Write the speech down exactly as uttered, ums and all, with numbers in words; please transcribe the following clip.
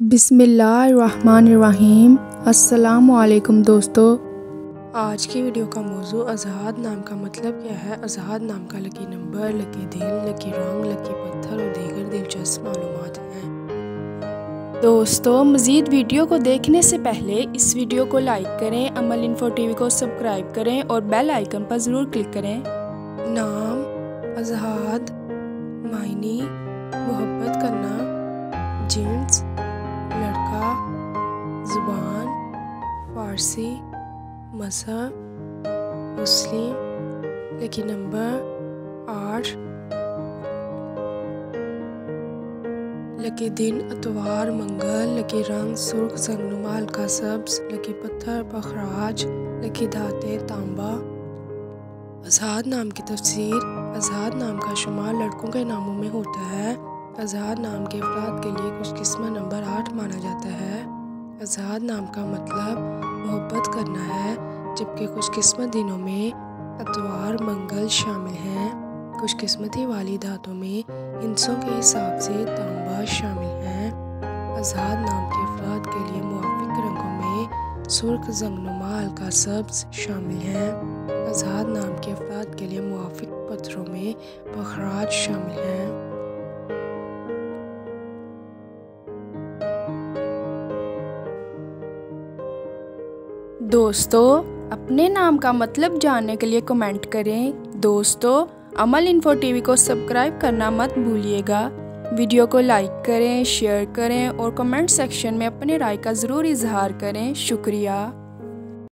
बिस्मिल्लाहिर्रहमानिर्रहीम। अस्सलामुअलैकुम दोस्तों, आज की वीडियो का मौजू अज़हाद नाम का मतलब क्या है। अज़हाद नाम का लकी नंबर, लकी दिल, लकी रंग, लकी पत्थर और दीगर दिलचस्प मालूमात हैं। दोस्तों, मज़ीद वीडियो को देखने से पहले इस वीडियो को लाइक करें, अमल इन्फो टीवी को सब्सक्राइब करें और बेल आइकन पर ज़रूर क्लिक करें। नाम अज़हाद, मायने मोहब्बत करना, जिन्स लड़का, ज़ुबान फ़ारसी, मज़हब मुस्लिम, लकी नंबर आठ, लकी दिन इतवार मंगल, लकी रंग सुर्ख संगनुमा हल्का सब्ज, लकी पत्थर पखराज, लकी धाते तांबा। अज़हाद नाम की तफसीर। अज़हाद नाम का शुमार लड़कों के नामों में होता है। अज़हाद नाम के अफराद के लिए खुशकिस्मत नंबर आठ माना जाता है। अज़हाद नाम का मतलब मोहब्बत करना है, जबकि खुशकिस्मत दिनों में इतवार मंगल शामिल हैं। खुशकिस्मती वाली धातों में हिंसों के हिसाब से तांबा शामिल हैं। अज़हाद नाम के अफराद के लिए मुवाफिक रंगों में सुर्ख जंगनुमा हल्का सब्ज शामिल हैं। अज़हाद नाम के अफराद के लिए मुवाफिक पत्थरों में पखराज शामिल हैं। दोस्तों, अपने नाम का मतलब जानने के लिए कमेंट करें। दोस्तों, अमल इन्फो टीवी को सब्सक्राइब करना मत भूलिएगा। वीडियो को लाइक करें, शेयर करें और कमेंट सेक्शन में अपने राय का ज़रूर इजहार करें। शुक्रिया।